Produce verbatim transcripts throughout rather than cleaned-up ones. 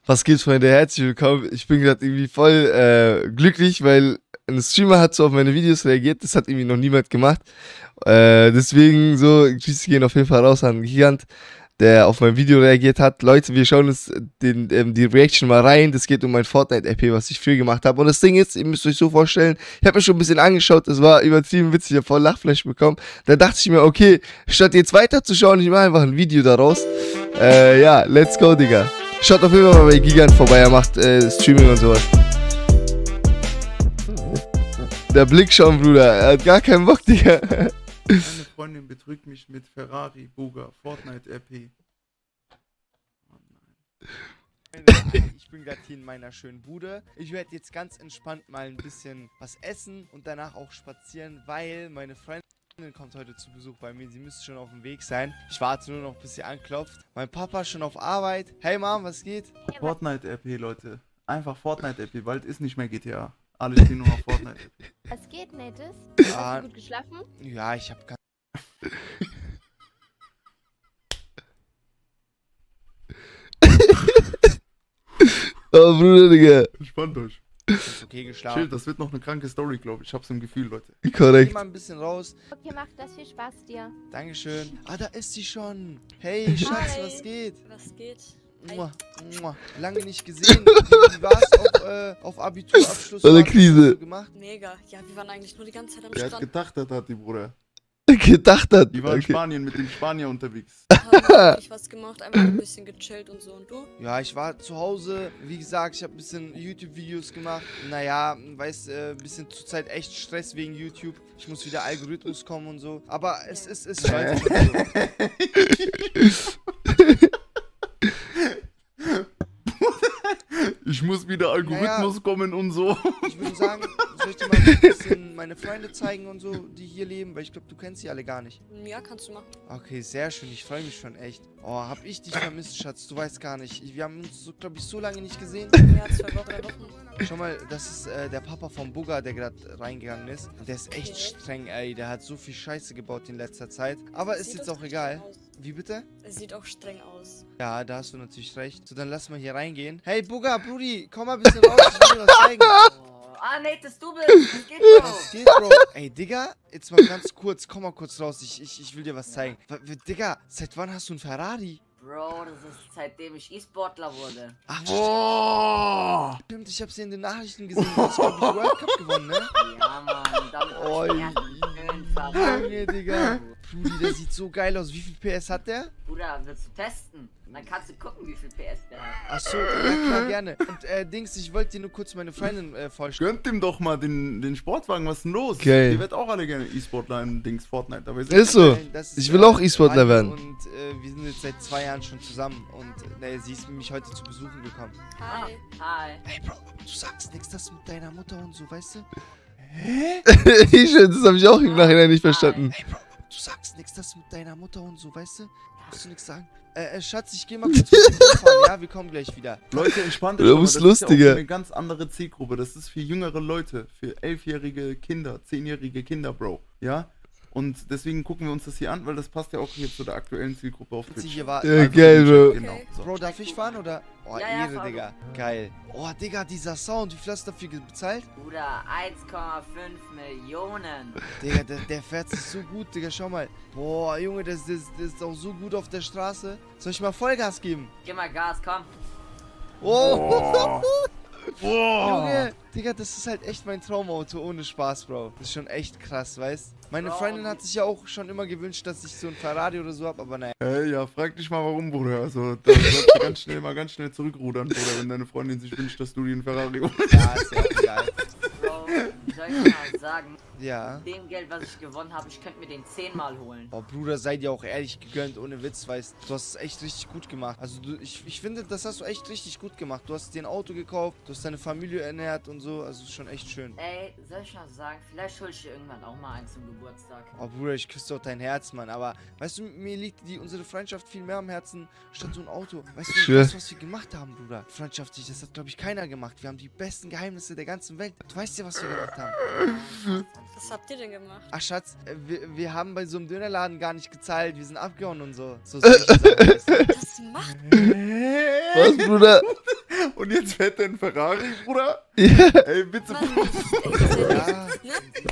Was geht, Freunde? Herzlich willkommen. Ich bin gerade irgendwie voll äh, glücklich, weil ein Streamer hat so auf meine Videos reagiert. Das hat irgendwie noch niemand gemacht. Äh, deswegen so, Grüße gehen auf jeden Fall raus an Gigant, der auf mein Video reagiert hat. Leute, wir schauen uns den, ähm, die Reaction mal rein. Das geht um mein Fortnite-R P, was ich früher gemacht habe. Und das Ding ist, ihr müsst euch so vorstellen, ich habe mir schon ein bisschen angeschaut, das war übertrieben witzig, ich habe voll Lachflash bekommen. Da dachte ich mir, okay, statt jetzt weiter zu schauen, ich mache einfach ein Video daraus. Äh, ja, let's go, Digga. Schaut auf jeden Fall mal bei Gigant vorbei, er macht äh, Streaming und sowas. Der Blick schon, Bruder, er hat gar keinen Bock, Digga. Meine Freundin betrügt mich mit Ferrari, Buga, Fortnite R P. Ich bin gerade hier in meiner schönen Bude. Ich werde jetzt ganz entspannt mal ein bisschen was essen und danach auch spazieren, weil meine Freundin kommt heute zu Besuch bei mir. Sie müsste schon auf dem Weg sein. Ich warte nur noch, bis sie anklopft. Mein Papa ist schon auf Arbeit. Hey Mom, was geht? Fortnite R P, Leute. Einfach Fortnite R P, bald ist nicht mehr G T A. Alle spielen nur noch Fortnite R P. Was geht, Nettes? Ja. Hast du gut geschlafen? Ja, ich habe keine... Oh, Bruder, Digga. Entspannt euch. Ist okay geschlafen. Chill, das wird noch eine kranke Story, glaube ich. Ich hab's im Gefühl, Leute. Korrekt. Geh mal ein bisschen raus. Okay, macht das viel Spaß dir. Dankeschön. Ah, da ist sie schon. Hey, Schatz, Hi. was geht? Was geht? Mua, mua. Lange nicht gesehen. Wie, wie war's auf, äh, auf Abiturabschluss? War eine Was hast Krise. du gemacht? Mega. Ja, wir waren eigentlich nur die ganze Zeit am Der hat Strand. gedacht, das hat die Bruder. Gedacht hat. Die war in Okay. Spanien mit dem Spanier unterwegs. Haben wirklich was gemacht, einfach ein bisschen gechillt und so. Und du? Ja, ich war zu Hause. Wie gesagt, ich habe ein bisschen YouTube-Videos gemacht. Naja, weiß, äh, ein bisschen zurzeit echt Stress wegen YouTube. Ich muss wieder Algorithmus kommen und so. Aber es ist, es läuft schon so. Ich muss wieder Algorithmus Naja. kommen und so. Ich würde sagen, soll ich dir mal ein bisschen meine Freunde zeigen und so, die hier leben? Weil ich glaube, du kennst sie alle gar nicht. Ja, kannst du machen. Okay, sehr schön. Ich freue mich schon echt. Oh, hab ich dich vermisst, Schatz. Du weißt gar nicht. Ich, wir haben uns, so, glaube ich, so lange nicht gesehen. Ja, zwei Wochen, drei Wochen. Schau mal, das ist äh, der Papa vom Bugger, der gerade reingegangen ist. Der ist echt streng, ey. Der hat so viel Scheiße gebaut in letzter Zeit. Aber ist Sieht jetzt auch auch egal. streng aus. Wie bitte? Es sieht auch streng aus. Ja, da hast du natürlich recht. So, dann lass mal hier reingehen. Hey, Bugger, Brudi, komm mal ein bisschen raus. Ich will dir was zeigen. Oh, ah, Nettes, du bist. Was geht, Bro? Was geht, Bro? Ey, Digga, jetzt mal ganz kurz. Komm mal kurz raus. Ich, ich, ich will dir was zeigen. W w- Digga, seit wann hast du einen Ferrari? Bro, das ist seitdem ich E-Sportler wurde. Ach, Boah! stimmt. Ich hab's hier in den Nachrichten gesehen. Du hast, glaub ich, World Cup gewonnen, ne? Ja, Mann, damit hab Oi. ich den ersten schönen Ferrari. Junge, Digga. Brudi, der sieht so geil aus. Wie viel P S hat der? Bruder, willst du testen? Dann kannst du gucken, wie viel P S der hat. Achso, ja klar, gerne. Und äh, Dings, ich wollte dir nur kurz meine Freundin äh, vorstellen. Gönnt ihm doch mal den, den Sportwagen, was ist denn los? Geil. Die wird auch alle gerne E-Sportler in Dings Fortnite. Aber wir Ist so. Das ist, Ich will auch E-Sportler Rani werden. Und äh, wir sind jetzt seit zwei Jahren schon zusammen. Und äh, sie ist mich heute zu besuchen gekommen. Ah, Hi. hi. Ey, Bro, du sagst nichts, das mit deiner Mutter und so, weißt du? Ich, das habe ich auch im Nachhinein nicht verstanden. Ey, Bro, du sagst nichts, das mit deiner Mutter und so, weißt du? Musst du nichts sagen? Äh, äh, Schatz, ich geh mal kurz mit dem Bus fahren, ja? Wir kommen gleich wieder. Leute, entspannt Du euch. mal, bist das ist ja auch lustiger. eine ganz andere Zielgruppe. Das ist für jüngere Leute, für elfjährige Kinder, zehnjährige Kinder, Bro. Ja? Und deswegen gucken wir uns das hier an, weil das passt ja auch jetzt zu der aktuellen Zielgruppe auf Willst du Twitch. hier warten? Ja, geil, Bro. Genau. Okay. So. Bro, darf ich fahren oder? Oh, Ja, ja, Ehre, fahr du. Digga. Geil. Oh, Digga, dieser Sound, wie viel hast du dafür bezahlt? Bruder, eins Komma fünf Millionen. Digga, der, der fährt sich so gut, Digga, schau mal. Boah, Junge, das, das, das ist auch so gut auf der Straße. Soll ich mal Vollgas geben? Gib mal Gas, komm. Oh, Boah! Junge, Digga, das ist halt echt mein Traumauto, ohne Spaß, Bro. Das ist schon echt krass, weißt? Meine Bro, Freundin hat sich ja auch schon immer gewünscht, dass ich so ein Ferrari oder so hab, aber naja. Hey, ja, frag dich mal warum, Bruder. Also, da sollst du ganz schnell mal ganz schnell zurückrudern, Bruder, wenn deine Freundin sich wünscht, dass du dir einen Ferrari holst. Ja, ist ja auch egal. Bro, soll ich mal sagen, Ja. mit dem Geld, was ich gewonnen habe, ich könnte mir den zehnmal holen. Oh, Bruder, sei dir auch ehrlich gegönnt, ohne Witz, weißt du, hast es echt richtig gut gemacht. Also, du, ich, ich finde, das hast du echt richtig gut gemacht. Du hast dir ein Auto gekauft, du hast deine Familie ernährt und so, also ist schon echt schön. Ey, soll ich mal sagen, vielleicht hol ich dir irgendwann auch mal einen zum Geburtstag. Oh, Bruder, ich küsse doch dein Herz, Mann, aber, weißt du, mir liegt die, unsere Freundschaft viel mehr am Herzen, statt so ein Auto. Weißt du, Schwör. das, was wir gemacht haben, Bruder, freundschaftlich, das hat, glaube ich, keiner gemacht. Wir haben die besten Geheimnisse der ganzen Welt. Du weißt ja, was wir gemacht haben. Was habt ihr denn gemacht? Ach, Schatz, äh, wir, wir haben bei so einem Dönerladen gar nicht gezahlt, wir sind abgehauen und so. So solche Sachen, weißt du? Das macht Was, Bruder? Und jetzt fährt der ein Ferrari, Bruder? Ja. Ey, bitte. Mann, das ist echt sehr Ja. nett, ne?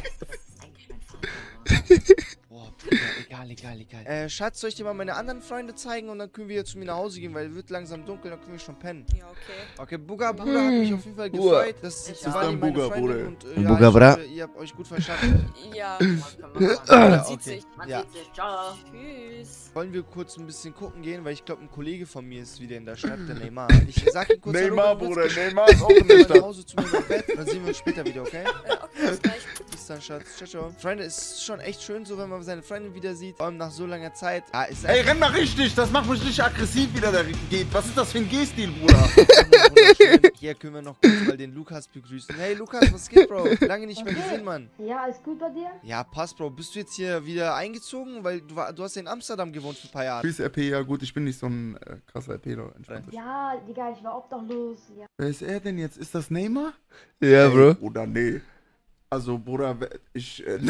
Boah, Bruder, egal, egal, egal. Äh, Schatz, soll ich dir mal meine anderen Freunde zeigen und dann können wir zu mir nach Hause gehen, weil es wird langsam dunkel, dann können wir schon pennen. Ja, okay. Okay, Buga, Bruder, hat mich auf jeden Fall Buga. gefreut. Das ist jetzt Das ist Wally, dein meine Buga, Freundin Bruder. und äh, ja, Buga, ich bra. hoffe, ihr habt euch gut verstanden. Ja, Was können wir machen? Ja, man sieht okay. sich. Man Ja. sieht sich. Ciao. Tschüss. Wollen wir kurz ein bisschen gucken gehen, weil ich glaube, ein Kollege von mir ist wieder in der Stadt, der Neymar. Ich sag ihm kurz Neymar, hallo, Bruder, kurz Neymar ist auch in der nach Stadt. Hause zu mir ins Bett, dann sehen wir uns später wieder, okay? Äh, okay, bis gleich. Bis dann, Schatz. Ciao, ciao. Freunde, es ist schon echt schön so, wenn man seine Freundin wieder sieht, vor allem nach so langer Zeit. Ja, ist Ey, renn mal richtig, das macht mich nicht aggressiv, wie der da geht. Was ist das für ein G-Stil, Bruder? wunderschön. Hier können wir noch kurz mal den Lukas begrüßen. Hey Lukas, was geht, Bro? Lange nicht mehr gesehen, Mann. Ja, alles gut bei dir? Ja, passt, Bro. Bist du jetzt hier wieder eingezogen? Weil du, war, du hast ja in Amsterdam gewohnt für ein paar Jahre. Tschüss, R P, ja gut, ich bin nicht so ein äh, krasser R P, doch, entspannt. Ja, Digga, ich war obdachlos. Ja. Wer ist er denn jetzt? Ist das Neymar? Ja, Ey, Bro. Bruder, nee. Also, Bruder, wer- ich, äh,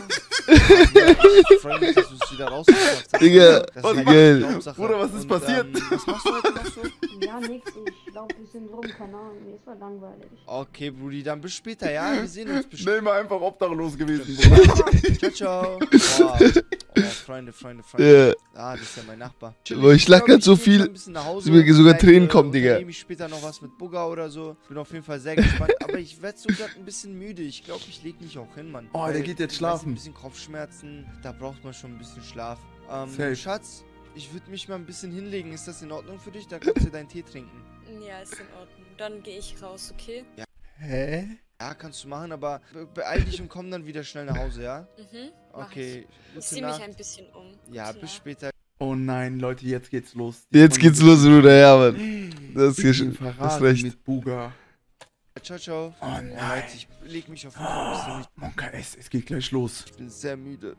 Ich freue mich, dass du es wieder rausgebracht hast. Digga, Das ist was halt geil. die Hauptsache. Bruder, was ist Und, passiert? Ähm, was machst du heute noch so? Ja, nix, ich lauf ein bisschen rum, keine Ahnung, mir ist mal langweilig. Okay, Brudi, dann bis später, ja? Wir sehen uns bestimmt. Neymar einfach obdachlos gewesen, Bruder. Ciao, ciao. Boah. Oh, Freunde, Freunde, Freunde. Ja. Ah, das ist ja mein Nachbar. Boah, ich lach glaub, grad so geh jetzt mal viel, ein bisschen nach Hause. dass mir sogar Vielleicht, Tränen äh, kommen, Digga. unternehme ich später noch was mit Bugger oder so. Bin auf jeden Fall sehr gespannt. Aber ich werde so gerade ein bisschen müde. Ich glaube, ich lege mich auch hin, Mann. Oh, der Weil, geht jetzt ich weiß, schlafen. Ein bisschen Kopfschmerzen. Da braucht man schon ein bisschen Schlaf. Ähm, Safe. Schatz, ich würde mich mal ein bisschen hinlegen. Ist das in Ordnung für dich? Da kannst du deinen Tee trinken. Ja, ist in Ordnung. Dann gehe ich raus, okay? Hä? Ja, kannst du machen, aber be beeil dich und komm dann wieder schnell nach Hause, ja? Mhm. mach Okay. Ich, ich Gute sehe mich Nacht. ein bisschen um. Ja, Gute bis Nacht. später. Oh nein, Leute, jetzt geht's los. Die Jetzt Freunde- geht's los, Bruder, ja, Mann. Das ist hier Den schon. Ferrari Hast recht. mit Buga. Ciao, ciao. Oh Ja, nein. Leute, ich leg mich auf jeden Fall ein bisschen. Oh, Monka, es, es geht gleich los. Ich bin sehr müde.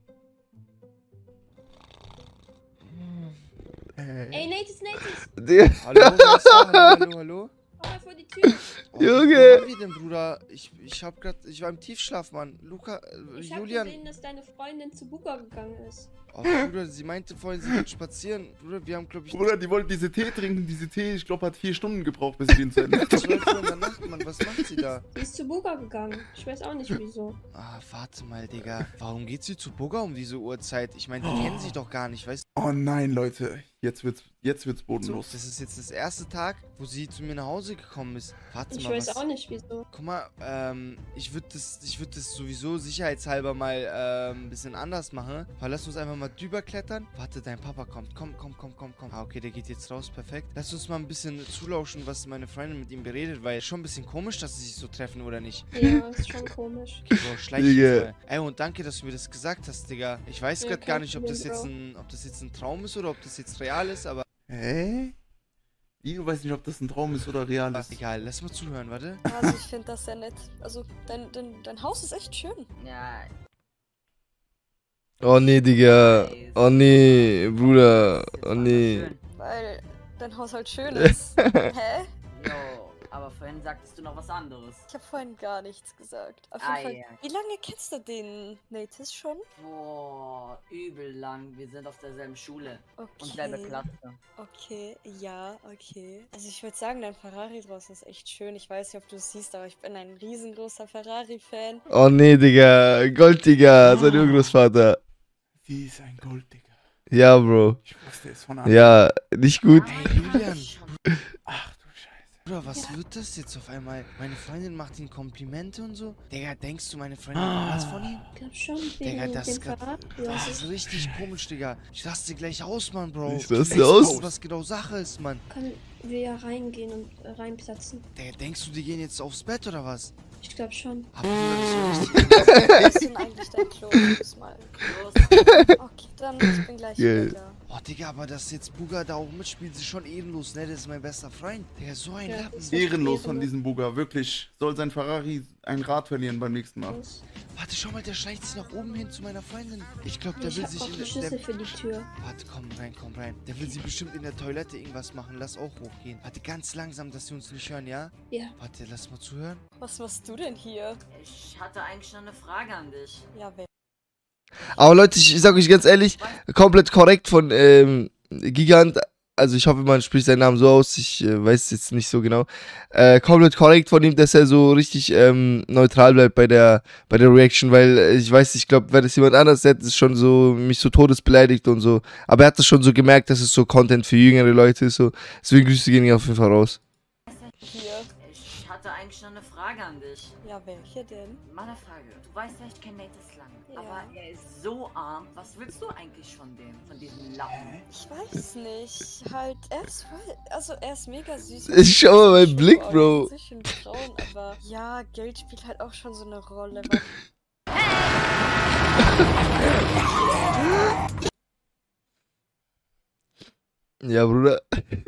Ey, Nates, Nates, Digga. Hallo, wer ist da? Hallo, hallo, hallo. komm mal vor die Tür. Oh, Junge. Wo waren wir denn, Bruder? Ich, ich hab grad, ich war im Tiefschlaf, Mann. Luca, äh, Ich hab Julian. gesehen, dass deine Freundin zu Buka gegangen ist. Oh, Bruder, sie meinte vorhin, sie geht spazieren. Bruder, wir haben, glaube ich, Bruder, die wollte diese Tee trinken. Diese Tee, ich glaube, hat vier Stunden gebraucht, bis sie den zu Ende hat. zwölf Uhr in der Nacht, Mann. Was macht sie da? Sie ist zu Buka gegangen. Ich weiß auch nicht wieso. Ah, warte mal, Digga. Warum geht sie zu Bugger um diese Uhrzeit? Ich meine, die kennen sich doch gar nicht, weißt Oh nein, Leute. Jetzt wird's, jetzt wird's du? bodenlos. Das ist jetzt das erste Tag, wo sie zu mir nach Hause gekommen ist. Warte Ich mal, weiß was... auch nicht wieso. Guck mal, ähm, ich würde das, ich würde das sowieso sicherheitshalber mal ähm, ein bisschen anders machen. Weil lass uns einfach mal drüber klettern. Warte, dein Papa kommt. Komm, komm, komm, komm, komm. Ah, okay, der geht jetzt raus. Perfekt. Lass uns mal ein bisschen zulauschen, was meine Freundin mit ihm beredet, weil schon ein bisschen komisch, dass sie sich so treffen, oder nicht? Ja, ist schon komisch. Okay, Bro, schleich Digga. jetzt mal. Ey, und danke, dass du mir das gesagt hast, Digga. Ich weiß Ja, gerade kein gar nicht, ob das Problem, jetzt Bro. ein, ob das jetzt ein Traum ist oder ob das jetzt real ist, aber Hä? Wie, du weißt nicht, ob das ein Traum ist oder real ist. egal. Lass mal zuhören, warte. Also ich finde das sehr nett. Also dein, dein, dein Haus ist echt schön. Ja, Oh nee, Digga. Oh nee, Bruder. das ist Oh einfach nee. schön. Weil dein Haus halt schön ist. Hä? Jo, aber vorhin sagtest du noch was anderes. Ich habe vorhin gar nichts gesagt. Auf jeden Ah, Fall. ja. Wie lange kennst du den Natis schon? Boah, übel lang. Wir sind auf derselben Schule Okay. und selbe Klasse. Okay, ja, okay. Also ich würde sagen, dein Ferrari draußen ist echt schön. Ich weiß nicht, ob du es siehst, aber ich bin ein riesengroßer Ferrari-Fan. Oh nee, Digga. Gold, Digga. Sein Urgroßvater. Sie ist ein Golddigger. Ja, Bro. Ich wusste es von Anfang. Ja, nicht gut. Hey, Julian. Ach du Scheiße. Bruder, was wird das jetzt auf einmal? Meine Freundin macht ihm Komplimente und so? Digga, denkst du, meine Freundin war was von ihm? Ich glaub schon, Digga, wegen das, dem ist grad- Ferrari. das ist richtig komisch, Digga. Ich raste gleich aus, Mann, Bro. Ich raste Denkst du, aus? was genau Sache ist, Mann? Können wir ja reingehen und äh, reinplatzen. Digga, denkst du, die gehen jetzt aufs Bett oder was? Ich glaube schon. Ah, Bruder, das war richtig. Was ist denn eigentlich dein Klo? Ich muss mal. Los, Okay, dann ich bin gleich Geil. wieder da. Oh, Digga, aber dass jetzt Buga da auch mitspielt, ist schon ehrenlos, ne? Das ist mein bester Freund. Digga, so ein Ja, Lappen. das ist- Ehrenlos von diesem Buga, wirklich. Soll sein Ferrari ein Rad verlieren beim nächsten Mal. Los. Warte, schau mal, der schleicht sich nach oben hin zu meiner Freundin. Ich glaube, der Ich will hab sich auch in die der... Schlüssel Der, für die Tür. warte, komm rein, komm rein. Der will sie bestimmt in der Toilette irgendwas machen. Lass auch hochgehen. Warte, ganz langsam, dass sie uns nicht hören, ja? Ja. Warte, lass mal zuhören. Was machst du denn hier? ich hatte eigentlich noch eine Frage an dich. Ja, wer? Aber Leute, ich, ich sag euch ganz ehrlich, komplett korrekt von ähm, Gigant. also ich hoffe, man spricht seinen Namen so aus, ich äh, weiß es jetzt nicht so genau, äh, komplett korrekt von ihm, dass er so richtig ähm, neutral bleibt bei der bei der Reaction, weil äh, ich weiß, ich glaube, wäre das jemand anders, der hätte es schon so mich so todesbeleidigt und so, aber er hat das schon so gemerkt, dass es so Content für jüngere Leute ist, so, deswegen Grüße gehen auf jeden Fall raus. Hier. Ich hatte eigentlich noch eine Frage an dich. Ja, welche denn? Meine Frage. Du weißt ja, ich kenne Natus lang. Ja. Aber er ist so arm. Was willst du eigentlich von dem? Von diesem Lappen? Ich weiß nicht. Halt, er ist voll. Also, er ist mega süß. Ich schau mal meinen Blick, Bro. Schön braun, aber ja, Geld spielt halt auch schon so eine Rolle. Weil Ja, Bruder.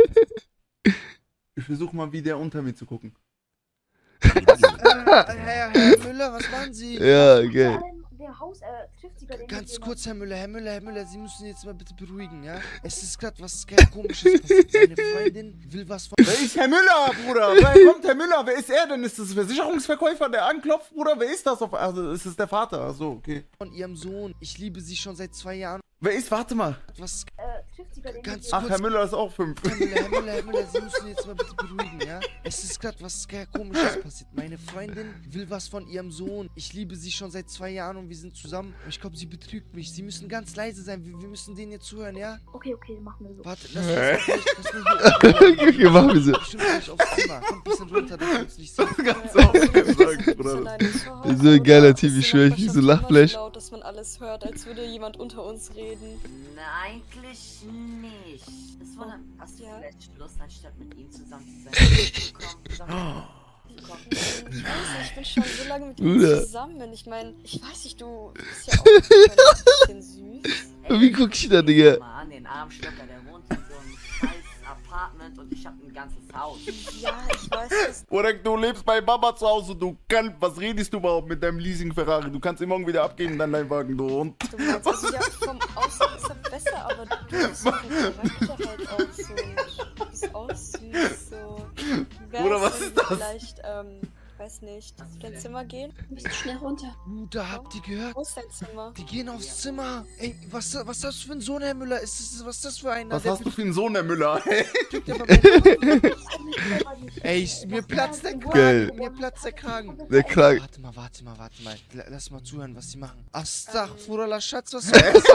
Ich versuche mal wieder unter mir zu gucken. äh, Herr, Herr Müller, was machen Sie? Ja, okay. Der Haus, äh, trifft sich gerade Ganz irgendjemand. kurz, Herr Müller, Herr Müller, Herr Müller, Sie müssen jetzt mal bitte beruhigen, ja? Es ist gerade was ganz Komisches passiert. Seine Freundin will was von... Wer ist Herr Müller, Bruder? Wer kommt Herr Müller? Wer ist er denn? Ist das ein Versicherungsverkäufer, der anklopft, Bruder? Wer ist das? Auf, also, ist es der Vater? Achso, okay. von ihrem Sohn. Ich liebe sie schon seit zwei Jahren. Wer ist? Warte mal. Was Äh, trifft sich gerade Ganz irgendjemand. Ach, Herr Müller ist auch fünf. Herr Müller, Herr Müller, Herr Müller, Sie müssen jetzt mal bitte beruhigen, ja? Es ist gerade was sehr Komisches passiert. Meine Freundin will was von ihrem Sohn. Ich liebe sie schon seit zwei Jahren und wir sind zusammen. Ich glaube, sie betrügt mich. Sie müssen ganz leise sein. Wir, wir müssen denen jetzt zuhören, ja? Okay, okay, machen wir so. Warte, lass uns mal vielleicht, lass mal hier... Okay, machen wir so. Bestimmt gleich aufs Zimmer. Kommt ein bisschen runter, dass wir uns nicht sehen. Ganz offen gesagt, Bruder. So ein geiler Typ, ich schwöre, ich krieg so Lachflash. laut, dass man alles hört, als würde jemand unter uns reden. Na, eigentlich nicht. Das war dann... Hast du Ja. vielleicht Lust, anstatt mit ihm zusammen zu sein? zu kommen, zusammen zu kommen? Ich weiß nicht, ich bin schon so lange mit ihm Bruder. zusammen. Ich meine, ich weiß nicht, du bist ja auch ein bisschen süß. Wie guck ich da, Digga? Guck mal an, den armen Schlucker, der wohnt in so einem scheiß Apartment und ich hab ein ganzes Haus. Ja, ich weiß das. Bruder, du lebst bei Mama zu Hause, du Kalb. Was redest du überhaupt mit deinem Leasing-Ferrari? Du kannst ihn morgen wieder abgeben, dann dein Wagen, du Hund. Du meinst, also ja, vom Aussehen ist er besser, aber du bist so vom Charakter halt auch so. Du bist auch süß, so. Wär's, Bruder, was wenn ist wir das? Vielleicht, ähm, weiß nicht, auf dein Zimmer gehen? Du bist schnell runter. Bruder, habt ihr gehört? Wo ist dein Zimmer? Die gehen aufs Zimmer. Ey, was, was ist das für ein Sohn, Herr Müller? Ist das, was ist das für einer? Was Der hast du für einen Sohn, Herr Müller? betrügt aber meine- Ey, ich, mir platzt der Geil. Kragen. Mir platzt der Kragen. Der Kragen. Warte mal, warte mal, warte mal. L lass mal zuhören, was sie machen. Astaghfirullah, Schatz, was soll das?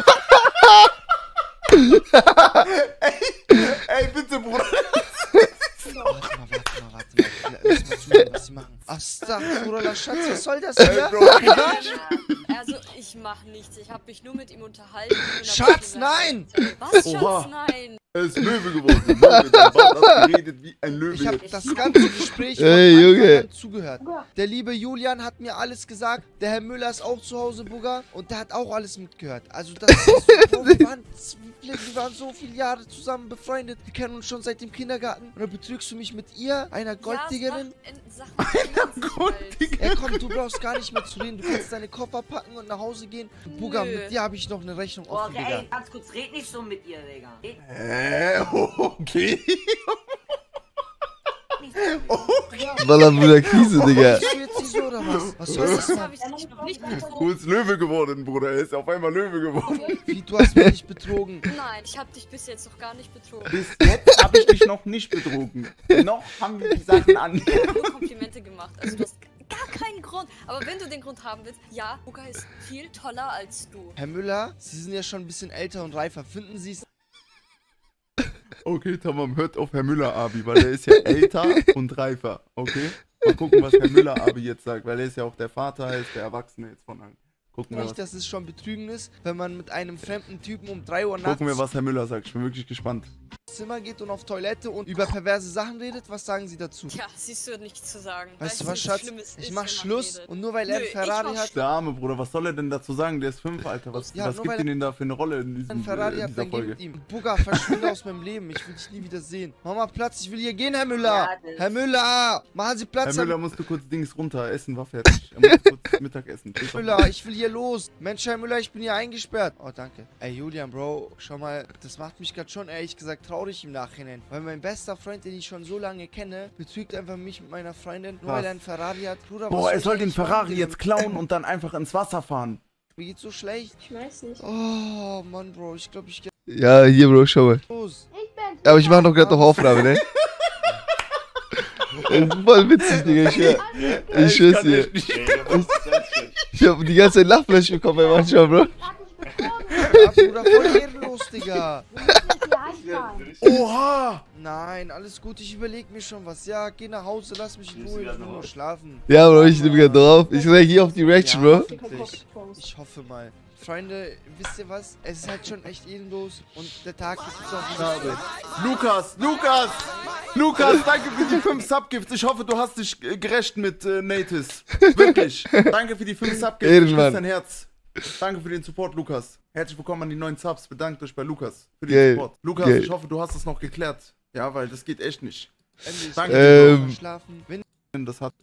Ey, bitte, Bruder. Warte mal, warte mal, warte mal. L lass mal zuhören, was sie machen. Astaghfirullah, Schatz, was soll das Ey, hier? Bro. Also, ich mach nichts. Ich hab mich nur mit ihm unterhalten. und hab Schatz, gesagt, nein! Was, Oha. Schatz, nein? Er ist Löwe geworden. Löwe, dein Vater hat geredet wie ein Löwe. Ich habe jetzt. das ganze Gespräch von Ey, Anfang Junge. an zugehört. Der liebe Julian hat mir alles gesagt. Der Herr Müller ist auch zu Hause, Bugger. Und der hat auch alles mitgehört. Also das ist so, Bro, wir, waren, wir waren so viele Jahre zusammen befreundet. Wir kennen uns schon seit dem Kindergarten. Und dann betrügst du mich mit ihr, einer Golddiggerin. Ja, Einer Golddiggerin. Ey, komm, du brauchst gar nicht mehr zu reden. Du kannst deine Koffer packen und nach Hause gehen. Bugger, Nö. mit dir habe ich noch eine Rechnung Boah, offen, Digga. ey, ganz kurz, red nicht so mit ihr, Digga. Red Äh, okay. nicht so. Wallah, Bruder, Krise, Digga. Bist du jetzt nicht so oder was? Was soll das Das denn? habe ich dich noch nicht betrogen. Du bist Löwe geworden, Bruder. Er ist auf einmal Löwe geworden. Wie, du hast mich nicht betrogen. Nein, ich habe dich bis jetzt noch gar nicht betrogen. Bis jetzt habe ich dich noch nicht betrogen. Noch haben wir die Sachen an. Ich habe nur Komplimente gemacht. Also du hast gar keinen Grund. Aber wenn du den Grund haben willst, ja, Luca ist viel toller als du. Herr Müller, Sie sind ja schon ein bisschen älter und reifer. Finden Sie es... Okay, Tamam, hört auf Herr Müller-Abi, weil er ist ja älter und reifer. Okay? Mal gucken, was Herr Müller-Abi jetzt sagt, weil er ist ja auch der Vater, er ist der Erwachsene jetzt von allen. Gucken wir, Nicht, was, dass es schon Betrügen ist, wenn man mit einem fremden Typen um drei Uhr nachts gucken wir, was Herr Müller sagt. Ich bin wirklich gespannt. ins Zimmer geht und auf Toilette und über perverse Sachen redet. Was sagen Sie dazu? Tja, siehst du nichts zu sagen. Weißt du wie was, Schatz? Schlimmes Ich ist, mach wenn man Schluss redet? und nur weil er Nö, einen ich Ferrari mach hat, Der arme Bruder, was soll er denn dazu sagen? Der ist fünf, Alter. Was, Ja, was nur gibt weil- ihn denn da für eine Rolle in, diesem, ein Ferrari äh, in hat, dieser dann geh Folge? mit ihm. Bugger, verschwinde aus meinem Leben. Ich will dich nie wieder sehen. Mach mal Platz, ich will hier gehen, Herr Müller. Ja, das- Herr Müller, machen Sie Herr Platz, Herr Müller, musst du kurz Dings runter. Essen war fertig. Er muss kurz Mittag essen. Müller, ich will hier los. Mensch, Herr Müller, ich bin hier eingesperrt. Oh, danke. Ey, Julian, Bro, schau mal, das macht mich gerade schon, ehrlich gesagt, traurig im Nachhinein. Weil mein bester Freund, den ich schon so lange kenne, betrügt einfach mich mit meiner Freundin, nur Was? weil er einen Ferrari hat. Bruder, was Boah, er ich soll den eigentlich machen, Ferrari Digga? jetzt klauen und dann einfach ins Wasser fahren. Mir geht's so schlecht. Ich weiß nicht. Oh, Mann, Bro, ich glaube, ich geh Ja, hier, Bro, schau mal. los. Ich bin's, Aber ich mache noch gerade noch Aufnahme, ne? Das ist voll witzig, Digga, ich schwör. Ich schwör's dir. Ich hab die ganze Zeit Lachfleisch bekommen bei manchmal, Bro. Ja, Bruder, voll ehrenlos, Digga. Oha! Nein, alles gut, ich überleg mir schon was. Ja, geh nach Hause, lass mich in Ruhe, ich will nur schlafen. Ja, Bro, ich nehme gerade drauf. Ich reagiere auf die Reaction, Ja, Bro. hoffentlich. Ich hoffe mal. Freunde, wisst ihr was? Es ist halt schon echt ehrenlos und der Tag ist jetzt auch wieder Arbeit. Lukas, Lukas! Lukas, danke für die fünf Subgifts. Ich hoffe, du hast dich äh, gerecht mit äh, Natis. Wirklich. Danke für die fünf Subgifts. Ich Ehrenmann. küsse dein Herz. Danke für den Support, Lukas. Herzlich willkommen an die neuen Subs. Bedankt euch bei Lukas für den Geil. Support. Lukas, Geil. ich hoffe, du hast es noch geklärt. Ja, weil das geht echt nicht. Endlich. Danke. Ähm. Schlafen. Wenn Das hat.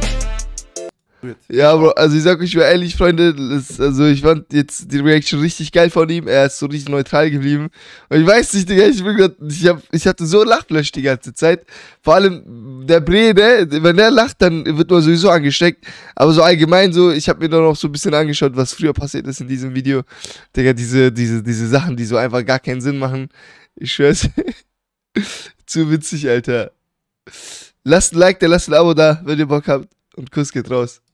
Ja, Bro, also ich sag euch mal ehrlich, Freunde, das, also ich fand jetzt die Reaction richtig geil von ihm. Er ist so richtig neutral geblieben. Und ich weiß nicht, Digga, ich, bin grad, ich, hab, ich hatte so Lachfleisch die ganze Zeit. Vor allem der Bre, ne, wenn der lacht, dann wird man sowieso angesteckt. Aber so allgemein so, ich habe mir dann auch so ein bisschen angeschaut, was früher passiert ist in diesem Video. Digga, diese, diese, diese Sachen, die so einfach gar keinen Sinn machen. Ich schwör's. Zu witzig, Alter. Lasst ein Like da, lasst ein Abo da, wenn ihr Bock habt. Und Kuss geht raus.